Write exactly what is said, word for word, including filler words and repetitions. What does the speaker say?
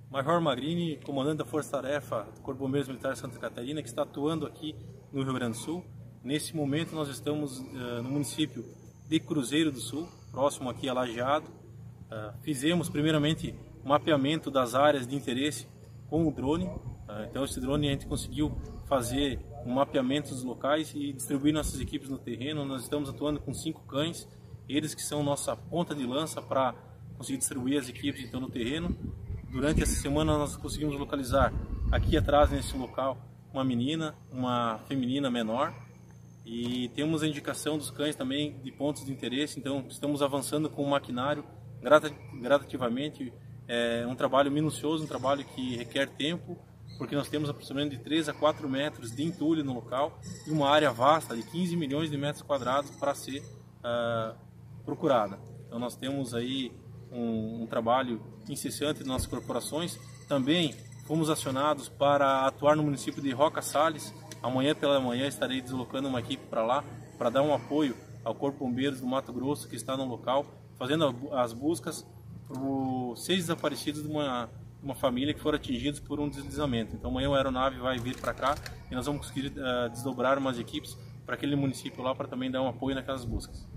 Major Magrini, comandante da Força Tarefa do Corpo de Bombeiros Militar de Santa Catarina, que está atuando aqui no Rio Grande do Sul. Nesse momento nós estamos uh, no município de Cruzeiro do Sul, próximo aqui a Lajeado. Uh, fizemos primeiramente o mapeamento das áreas de interesse com o drone. Uh, então esse drone a gente conseguiu fazer um mapeamento dos locais e distribuir nossas equipes no terreno. Nós estamos atuando com cinco cães, eles que são nossa ponta de lança para conseguir distribuir as equipes então no terreno. Durante essa semana nós conseguimos localizar aqui atrás nesse local uma menina, uma feminina menor, e temos a indicação dos cães também de pontos de interesse. Então estamos avançando com o maquinário gradativamente. É um trabalho minucioso, um trabalho que requer tempo, porque nós temos aproximadamente de três a quatro metros de entulho no local e uma área vasta de quinze milhões de metros quadrados para ser uh, procurada. Então nós temos aí um, um trabalho incessante de nossas corporações. Também fomos acionados para atuar no município de Roca Sales. Amanhã pela manhã estarei deslocando uma equipe para lá, para dar um apoio ao Corpo de Bombeiros do Mato Grosso, que está no local, fazendo as buscas por seis desaparecidos de uma, uma família que foram atingidos por um deslizamento. Então amanhã a aeronave vai vir para cá e nós vamos conseguir uh, desdobrar umas equipes para aquele município lá, para também dar um apoio naquelas buscas.